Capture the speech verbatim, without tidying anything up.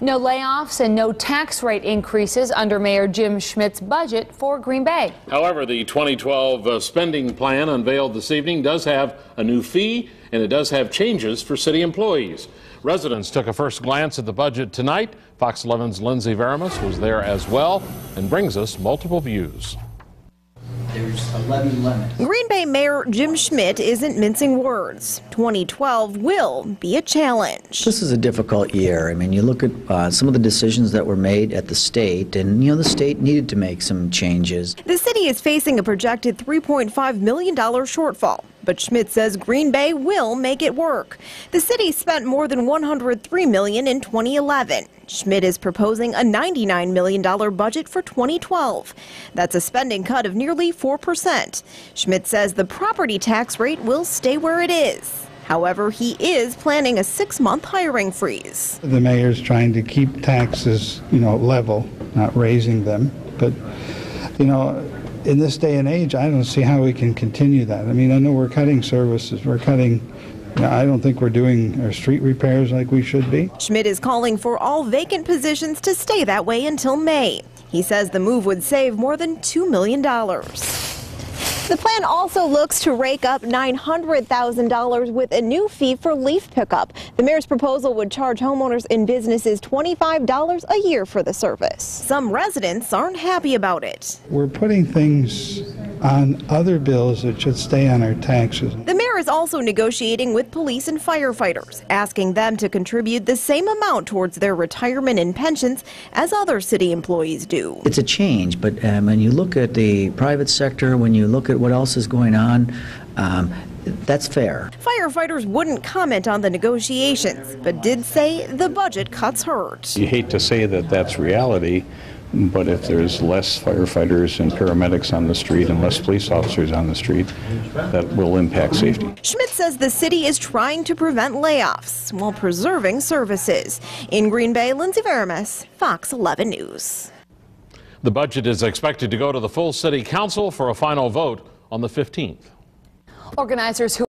No layoffs and no tax rate increases under Mayor Jim Schmidt's budget for Green Bay. However, the twenty twelve uh, spending plan unveiled this evening does have a new fee, and it does have changes for city employees. Residents took a first glance at the budget tonight. Fox eleven's Lindsay Veramis was there as well and brings us multiple views. There's eleven limits. Green Bay Mayor Jim Schmidt isn't mincing words. twenty twelve will be a challenge. This is a difficult year. I mean, you look at uh, some of the decisions that were made at the state, and, you know, the state needed to make some changes. The city is facing a projected three point five million dollars shortfall, but Schmidt says Green Bay will make it work. The city spent more than one hundred three million dollars in twenty eleven. Schmidt is proposing a ninety-nine million dollars budget for twenty twelve. That's a spending cut of nearly four percent. Schmidt says the property tax rate will stay where it is. However, he is planning a six-month hiring freeze. The mayor's trying to keep taxes, you know, level, not raising them. But, you know, in this day and age, I don't see how we can continue that. I mean, I know we're cutting services, we're cutting. I don't think we're doing our street repairs like we should be. Schmidt is calling for all vacant positions to stay that way until May. He says the move would save more than two million dollars. The plan also looks to rake up nine hundred thousand dollars with a new fee for leaf pickup. The mayor's proposal would charge homeowners and businesses twenty-five dollars a year for the service. Some residents aren't happy about it. We're putting things on other bills that should stay on our taxes. The mayor is also negotiating with police and firefighters, asking them to contribute the same amount towards their retirement and pensions as other city employees do. It's a change, but um, when you look at the private sector, when you look at what else is going on, um, that's fair. Firefighters wouldn't comment on the negotiations, but did say the budget cuts hurt. You hate to say that that's reality, but if there's less firefighters and paramedics on the street and less police officers on the street, that will impact safety. Schmidt says the city is trying to prevent layoffs while preserving services. In Green Bay, Lindsay Veramis, Fox eleven News. The budget is expected to go to the full city council for a final vote on the fifteenth. Organizers who